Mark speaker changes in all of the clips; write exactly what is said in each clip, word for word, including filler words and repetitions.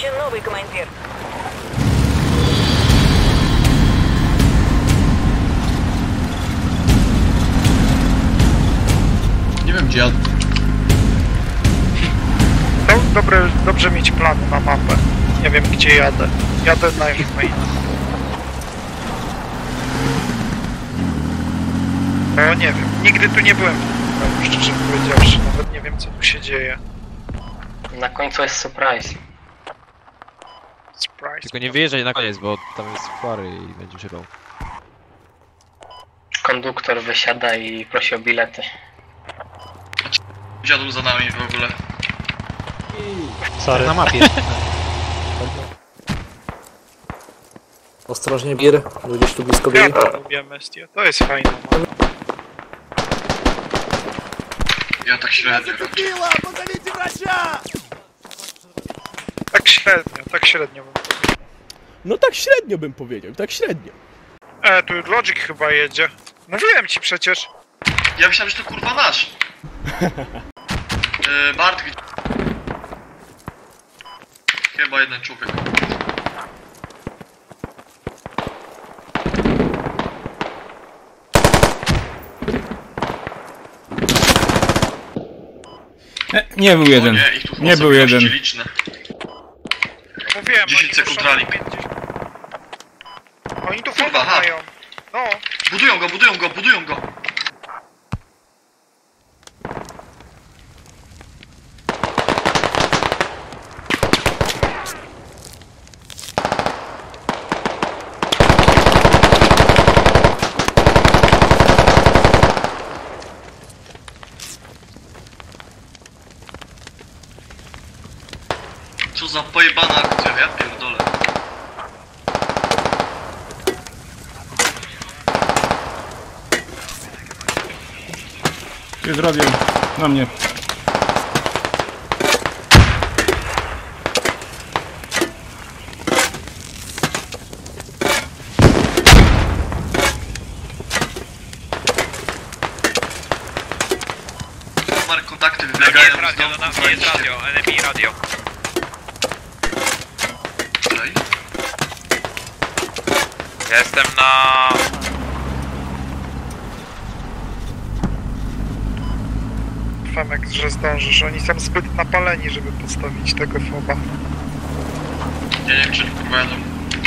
Speaker 1: Назначен новый командир.
Speaker 2: Nie wiem gdzie jadę.
Speaker 3: No, dobre, dobrze mieć plan na mapę. Nie wiem gdzie jadę. Jadę na main. No nie wiem, nigdy tu nie byłem, szczerze powiedziawszy, nawet nie wiem co tu się dzieje.
Speaker 4: Na końcu jest surprise.
Speaker 3: Surprise.
Speaker 5: Tylko nie wyjeżdżaj na koniec, bo tam jest pary i będzie żygał.
Speaker 4: Konduktor wysiada i prosi o bilety.
Speaker 2: Dziadł za nami w ogóle.
Speaker 6: Sorry.
Speaker 5: Na mapie.
Speaker 7: Ostrożnie, Bir, gdzieś tu blisko
Speaker 3: Ja
Speaker 7: biegnie.
Speaker 3: to lubię Mestia, to jest fajne.
Speaker 2: Ja tak średnio.
Speaker 3: Tak średnio, tak średnio bym powiedział.
Speaker 6: No tak średnio bym powiedział, tak średnio.
Speaker 3: E, tu Logic chyba jedzie. Mówiłem ci przecież.
Speaker 2: Ja myślałem, że to kurwa nasz. Yy, Bart, gdzie... Chyba jeden człowiek.
Speaker 8: Nie, nie był jeden.
Speaker 2: O nie, ich tu
Speaker 8: Nie był jeden.
Speaker 2: liczne.
Speaker 3: Mówiłem,
Speaker 2: dziesięć
Speaker 3: oni
Speaker 2: sekund
Speaker 3: muszą
Speaker 2: rally.
Speaker 3: mieć gdzieś- Oni tu
Speaker 2: Kurwa,
Speaker 3: fotę
Speaker 2: ha.
Speaker 3: mają. No,
Speaker 2: Budują go, budują go, budują go. Co za pojebana akcja, ja pierdolę.
Speaker 8: Jest radio. Na mnie.
Speaker 2: Mark, kontakty wybiegają.
Speaker 9: Radio, no, na, jest radio, enemy radio.
Speaker 2: Tutaj.
Speaker 9: Ja jestem na...
Speaker 3: Femek, że zdążysz. Oni są zbyt napaleni, żeby postawić tego foba.
Speaker 2: Ja nie wiem, czy oni kurwa jadą.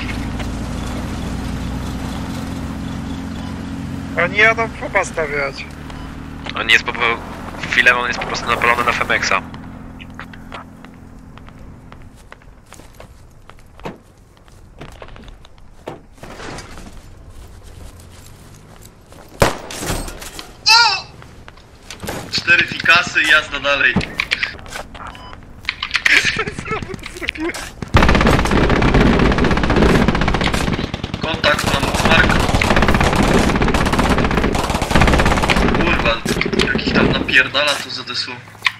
Speaker 3: Oni jadą foba stawiać.
Speaker 9: On jest po prostu... Filemon jest po prostu napalony na Femexa.
Speaker 2: Cztery fikasy i jazda dalej.
Speaker 3: Znowu to zrobiłem.
Speaker 2: Kontakt mam Mark. Kurwa, jakiś tam napierdala to Z D S U.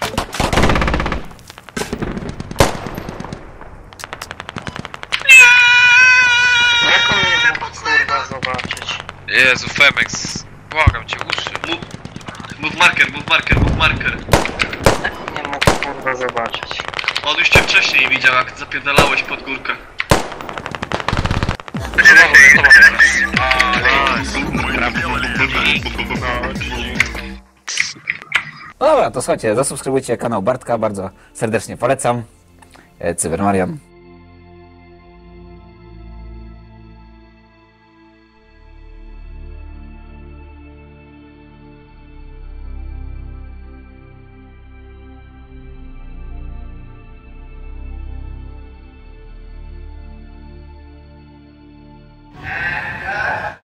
Speaker 4: Jak on nie mógł kurwa zobaczyć?
Speaker 9: Jezu, Femex. Błagam cię, uszy.
Speaker 2: Move, move marker, move marker, move marker.
Speaker 4: Jak on nie mógł kurwa zobaczyć?
Speaker 2: On już cię wcześniej widział, jak zapierdalałeś pod górkę.
Speaker 10: No dobra, to słuchajcie, zasubskrybujcie kanał Bartka, bardzo serdecznie polecam. Cybermarian.